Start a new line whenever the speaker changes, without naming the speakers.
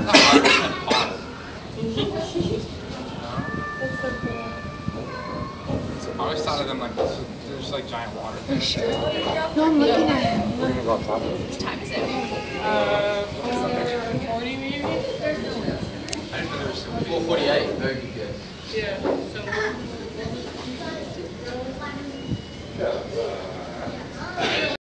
thought water meant pond.
That's so cool.
I always thought of them like there's like giant water fish.
No, I'm looking at him.
We're gonna go outside.
What time is it?
4:40 maybe?
I didn't know there was so many.
4:48. Very good guess.
Yeah.